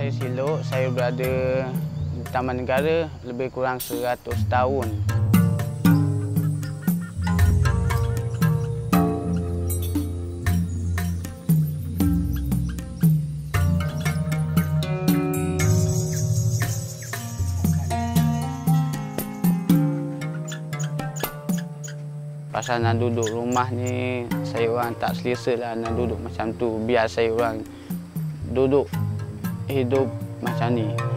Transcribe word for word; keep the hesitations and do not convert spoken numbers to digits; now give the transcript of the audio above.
saya Silou, saya berada di Taman Negara lebih kurang seratus tahun. Pasal nak duduk rumah ni, saya orang tak selesa lah nak duduk macam tu. Biar saya orang duduk hidup macam ni.